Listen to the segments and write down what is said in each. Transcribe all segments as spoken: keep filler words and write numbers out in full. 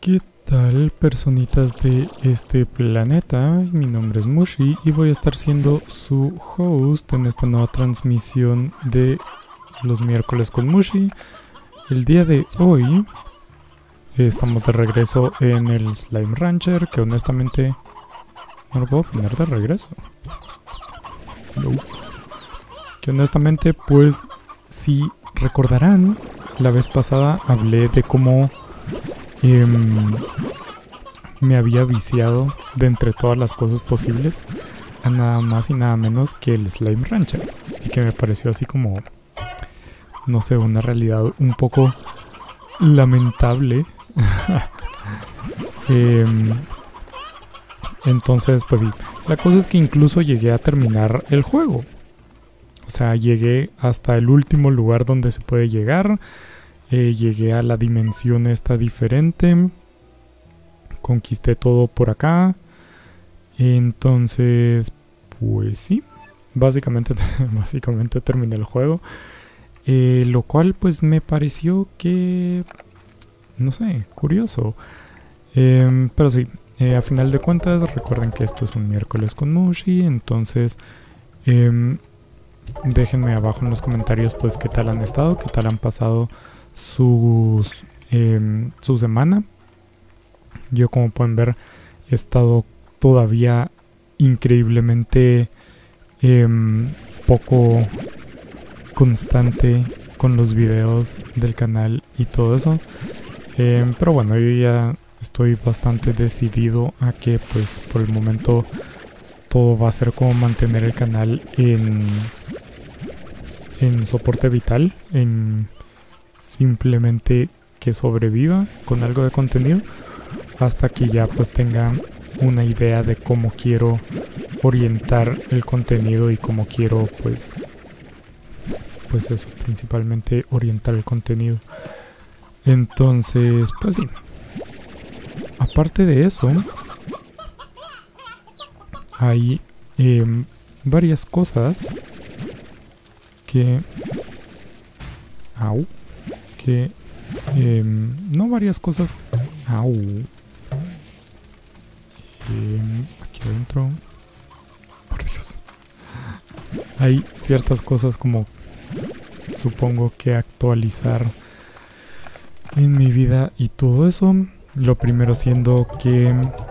¿Qué tal, personitas de este planeta? Mi nombre es Mushi y voy a estar siendo su host en esta nueva transmisión de los miércoles con Mushi. El día de hoy estamos de regreso en el Slime Rancher, que honestamente no lo puedo poner de regreso. No. Que honestamente, pues, si recordarán, la vez pasada hablé de cómo eh, me había viciado de entre todas las cosas posibles a nada más y nada menos que el Slime Rancher, y que me pareció así como, no sé, una realidad un poco lamentable. eh, entonces, pues sí, la cosa es que incluso llegué a terminar el juego. O sea, llegué hasta el último lugar donde se puede llegar. Eh, llegué a la dimensión esta diferente. Conquisté todo por acá. Entonces, pues sí. Básicamente, básicamente terminé el juego. Eh, lo cual pues me pareció que... no sé, curioso. Eh, pero sí, eh, a final de cuentas, recuerden que esto es un miércoles con Mushi. Entonces... Eh, déjenme abajo en los comentarios pues qué tal han estado, qué tal han pasado sus eh, su semana. Yo, como pueden ver, he estado todavía increíblemente eh, poco constante con los videos del canal y todo eso, eh, pero bueno, yo ya estoy bastante decidido a que pues por el momento todo va a ser como mantener el canal en en soporte vital, en simplemente que sobreviva con algo de contenido hasta que ya pues tenga una idea de cómo quiero orientar el contenido y cómo quiero pues pues eso, principalmente orientar el contenido. Entonces, pues sí, aparte de eso hay eh, varias cosas que au que eh, no varias cosas au eh, aquí adentro, por Dios, hay ciertas cosas como supongo que actualizar en mi vida y todo eso. Lo primero siendo que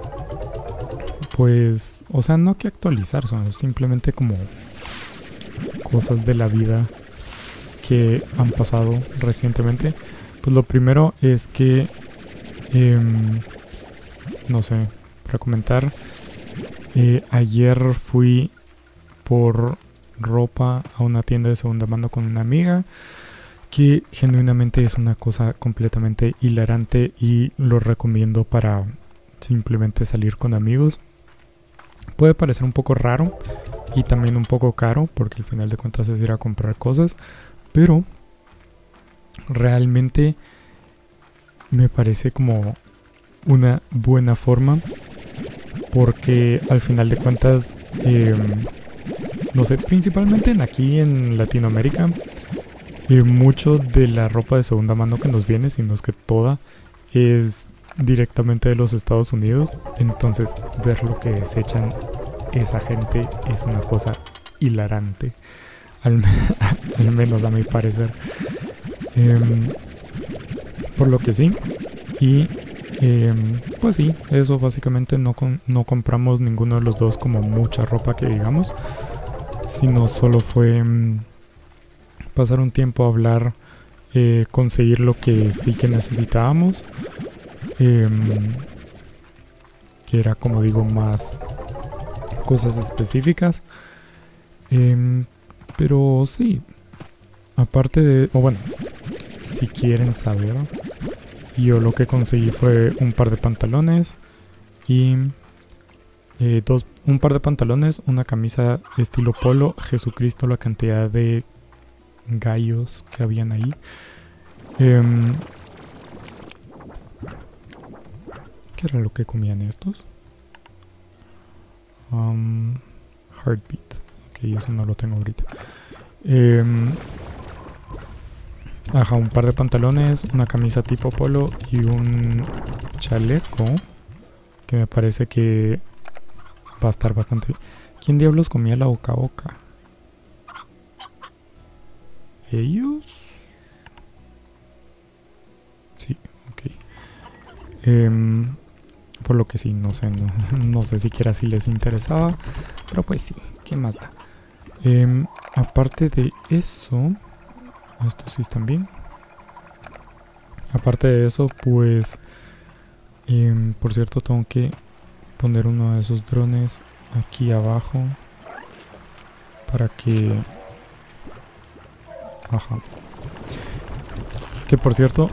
pues, o sea, no que actualizar, son simplemente como cosas de la vida que han pasado recientemente. Pues lo primero es que eh, no sé, para comentar, eh, ayer fui por ropa a una tienda de segunda mano con una amiga, que genuinamente es una cosa completamente hilarante y lo recomiendo para simplemente salir con amigos. Puede parecer un poco raro y también un poco caro, porque al final de cuentas es ir a comprar cosas, pero realmente me parece como una buena forma, porque al final de cuentas eh, no sé, principalmente en aquí en Latinoamérica, eh, mucho de la ropa de segunda mano que nos viene, si no es que toda, es directamente de los Estados Unidos. Entonces ver lo que desechan esa gente es una cosa hilarante, al, al menos a mi parecer. Eh, por lo que sí, y eh, pues sí, eso básicamente no, con, no compramos ninguno de los dos como mucha ropa que digamos, sino solo fue um, pasar un tiempo a hablar, eh, conseguir lo que sí que necesitábamos, eh, que era, como digo, más cosas específicas. Eh, pero sí, aparte de, o bueno, si quieren saber, yo lo que conseguí fue un par de pantalones y eh, dos, un par de pantalones, una camisa estilo polo. Jesucristo, la cantidad de gallos que habían ahí. Eh, ¿Qué era lo que comían estos? Um, heartbeat. Ok, eso no lo tengo ahorita. Eh, Ajá, un par de pantalones, una camisa tipo polo y un chaleco que me parece que va a estar bastante... ¿Quién diablos comía la boca a boca? ¿Ellos? Sí, ok. Eh, por lo que sí, no sé, no, no sé siquiera si les interesaba, pero pues sí, ¿qué más da? Eh, aparte de eso... Estos sí están bien. Aparte de eso, pues... Eh, por cierto, tengo que poner uno de esos drones aquí abajo para que... Ajá. Que por cierto,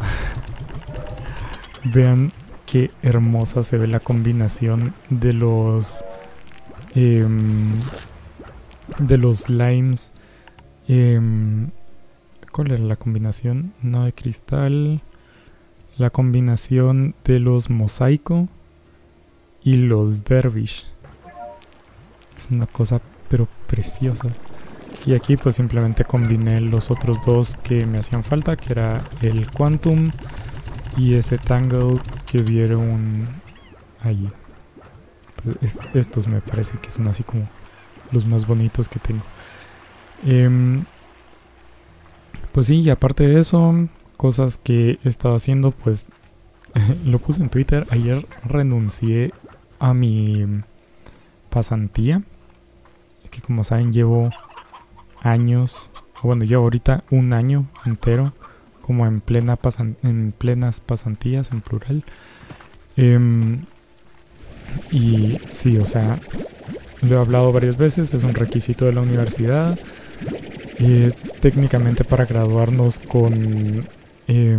vean qué hermosa se ve la combinación de los... Eh, de los slimes. Eh, ¿Cuál era la combinación? No de cristal. La combinación de los mosaico y los dervish. Es una cosa pero preciosa. Y aquí pues simplemente combiné los otros dos que me hacían falta, que era el Quantum y ese Tangle que vieron allí. Pues es, estos me parece que son así como los más bonitos que tengo. Eh, pues sí, y aparte de eso, cosas que he estado haciendo, pues lo puse en Twitter. Ayer renuncié a mi pasantía, que como saben llevo años, o bueno, llevo ahorita un año entero como en plena pasan en plenas pasantías en plural. Eh, y sí, o sea, lo he hablado varias veces, es un requisito de la universidad. Eh, técnicamente para graduarnos con eh,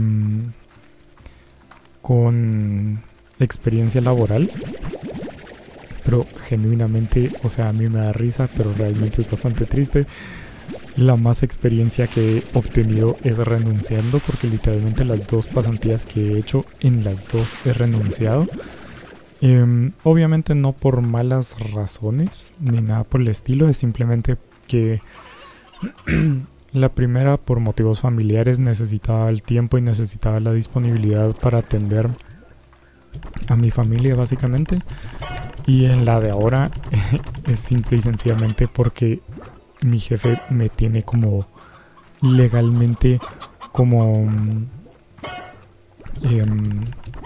con experiencia laboral, pero genuinamente, o sea, a mí me da risa, pero realmente es bastante triste. La más experiencia que he obtenido es renunciando, porque literalmente las dos pasantías que he hecho, en las dos he renunciado. Eh, obviamente no por malas razones ni nada por el estilo, es simplemente que la primera, por motivos familiares, necesitaba el tiempo y necesitaba la disponibilidad para atender a mi familia básicamente. Y en la de ahora es simple y sencillamente porque mi jefe me tiene como legalmente como um, um,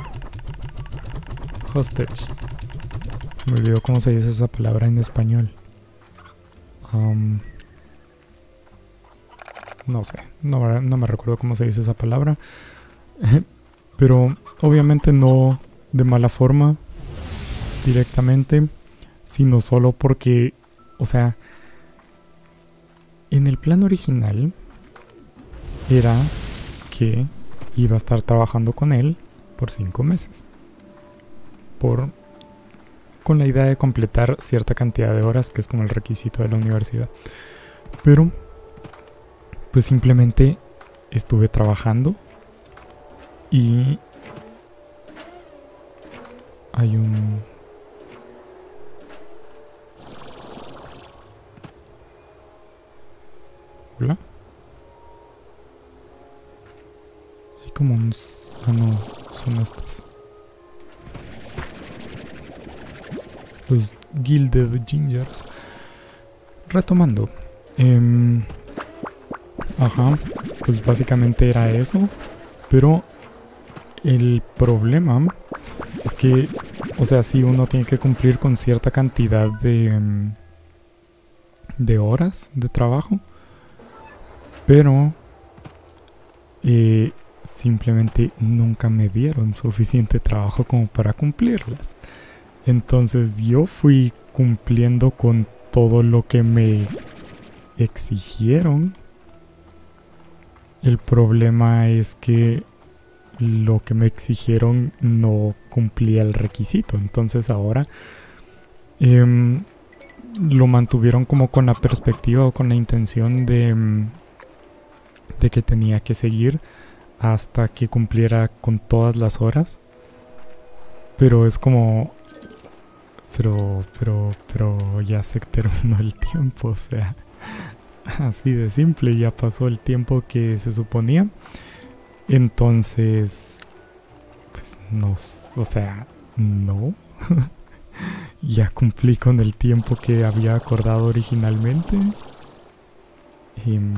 hostage. Se me olvidó cómo se dice esa palabra en español. Um, no sé, no, no me recuerdo cómo se dice esa palabra. Pero obviamente no de mala forma directamente, sino solo porque, o sea, en el plan original era que iba a estar trabajando con él por cinco meses. Por, con la idea de completar cierta cantidad de horas, que es como el requisito de la universidad. Pero, pues simplemente estuve trabajando y hay un... ¿Hola? Hay como un... Ah, no, son estas. Los Gilded Gingers. Retomando. Eh, ajá, pues básicamente era eso. Pero el problema es que, o sea, sí, uno tiene que cumplir con cierta cantidad de, de horas de trabajo. Pero eh, simplemente nunca me dieron suficiente trabajo como para cumplirlas. Entonces yo fui cumpliendo con todo lo que me exigieron. El problema es que lo que me exigieron no cumplía el requisito. Entonces ahora eh, lo mantuvieron como con la perspectiva o con la intención de, de que tenía que seguir hasta que cumpliera con todas las horas. Pero es como... Pero, pero, pero ya se terminó el tiempo, o sea, así de simple, ya pasó el tiempo que se suponía. Entonces, pues no, s- o sea, no. Ya cumplí con el tiempo que había acordado originalmente. Em,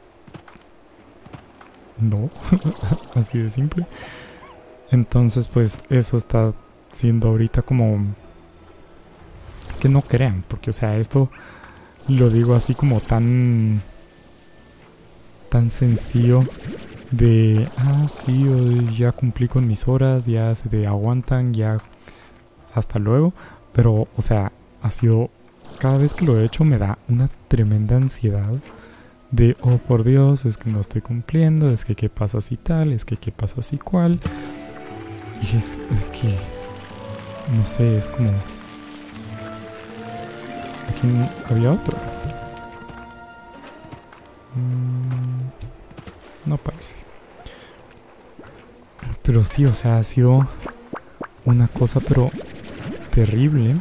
no, así de simple. Entonces, pues eso está siendo ahorita como que no crean, porque o sea, esto lo digo así como tan tan sencillo de, ah, sí, hoy ya cumplí con mis horas, ya se te aguantan, ya hasta luego. Pero, o sea, ha sido, cada vez que lo he hecho me da una tremenda ansiedad de, oh, por Dios, es que no estoy cumpliendo, es que qué pasa si tal, es que qué pasa si cual. Y es, es que, no sé, es como... Aquí había otro. Mm, no parece. Pero sí, o sea, ha sido una cosa, pero terrible.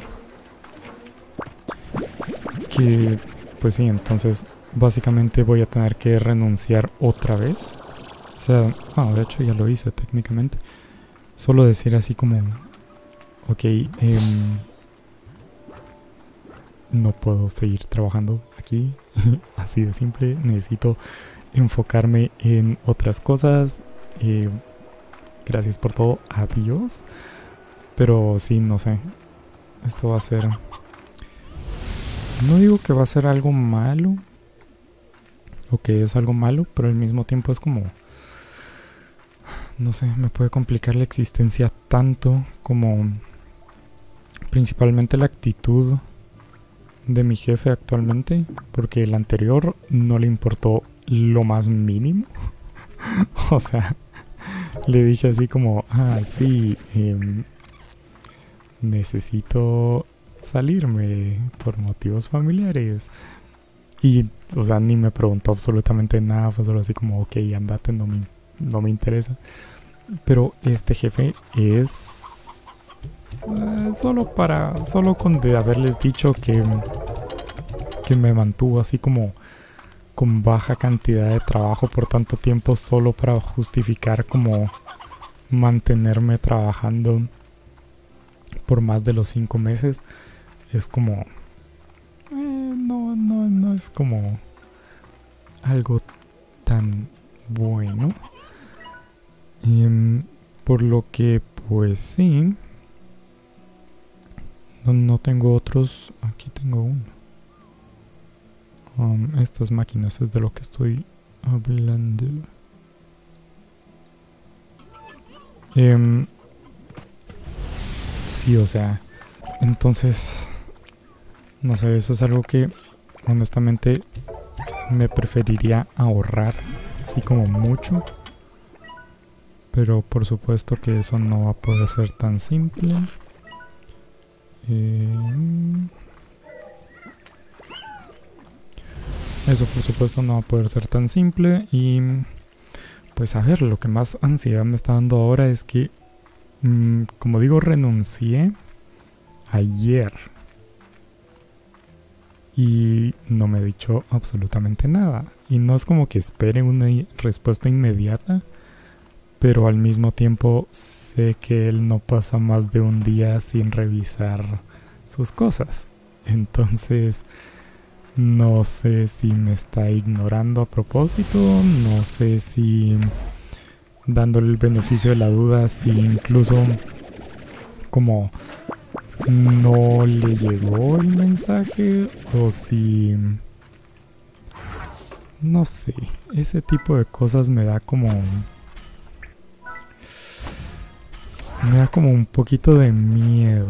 Que, pues sí, entonces básicamente voy a tener que renunciar otra vez. O sea, ah, de hecho ya lo hice técnicamente. Solo decir así como, ok, em, no puedo seguir trabajando aquí. Así de simple. Necesito enfocarme en otras cosas. Eh, gracias por todo. Adiós. Pero sí, no sé. Esto va a ser... No digo que va a ser algo malo. O que es algo malo. Pero al mismo tiempo es como... No sé, me puede complicar la existencia tanto como... Principalmente la actitud de mi jefe actualmente. Porque el anterior no le importó lo más mínimo. O sea, le dije así como, ah, sí, eh, necesito salirme por motivos familiares. Y, o sea, ni me preguntó absolutamente nada, fue solo así como, ok, andate, no me, no me interesa. Pero este jefe es... eh, solo para, solo con de haberles dicho que, que me mantuvo así como con baja cantidad de trabajo por tanto tiempo solo para justificar como mantenerme trabajando por más de los cinco meses es como eh, no no no es como algo tan bueno. Em, por lo que pues sí, no, no tengo otros. Aquí tengo uno. Um, estas máquinas es de lo que estoy hablando. Em, sí, o sea, entonces, no sé, eso es algo que honestamente me preferiría ahorrar, así como mucho. Pero por supuesto que eso no va a poder ser tan simple. Eh, eso por supuesto no va a poder ser tan simple. Y pues a ver, lo que más ansiedad me está dando ahora es que, mmm, como digo, renuncié ayer. Y no me ha dicho absolutamente nada. Y no es como que espere una respuesta inmediata. Pero al mismo tiempo sé que él no pasa más de un día sin revisar sus cosas. Entonces no sé si me está ignorando a propósito, no sé si dándole el beneficio de la duda, si incluso como no le llegó el mensaje o si... No sé, ese tipo de cosas me da como... Me da como un poquito de miedo.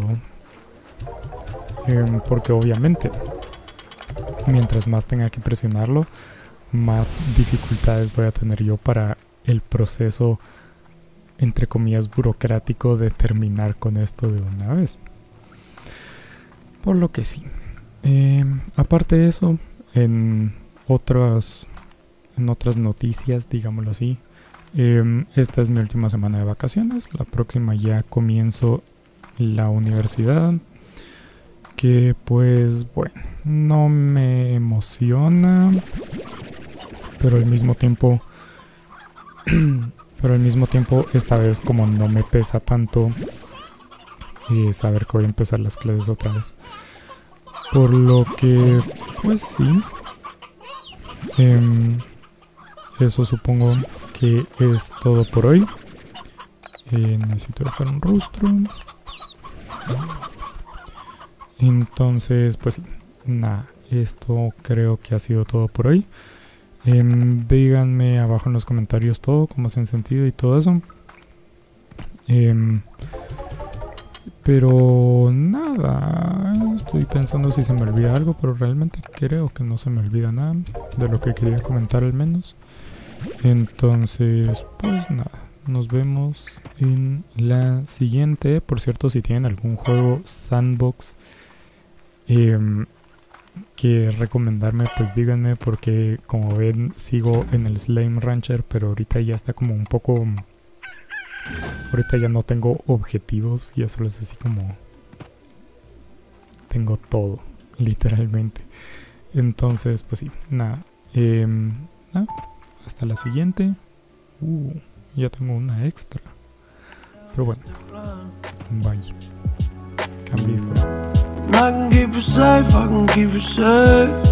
Eh, porque obviamente, mientras más tenga que presionarlo, más dificultades voy a tener yo para el proceso, entre comillas, burocrático de terminar con esto de una vez. Por lo que sí. Eh, aparte de eso, en otras, en otras noticias, digámoslo así, Eh, esta es mi última semana de vacaciones. La próxima ya comienzo la universidad. Que pues bueno, no me emociona. Pero al mismo tiempo, Pero al mismo tiempo, esta vez como no me pesa tanto eh, saber que voy a empezar las clases otra vez. Por lo que, pues sí. Eh, eso supongo que es todo por hoy. Eh, necesito dejar un rostro. Entonces, pues sí. Nada, esto creo que ha sido todo por hoy. Eh, díganme abajo en los comentarios todo, cómo se han sentido y todo eso. Eh, pero nada, estoy pensando si se me olvida algo, pero realmente creo que no se me olvida nada de lo que quería comentar al menos. Entonces, pues nada, nos vemos en la siguiente. Por cierto, si tienen algún juego sandbox eh, que recomendarme, pues díganme, porque como ven sigo en el Slime Rancher, pero ahorita ya está como un poco... Ahorita ya no tengo objetivos, ya solo es así como... Tengo todo, literalmente. Entonces, pues sí, nada. Eh, nada. Hasta la siguiente. Uh, ya tengo una extra. Pero bueno. Bye. Cambié. I can keep it safe, I can keep it safe.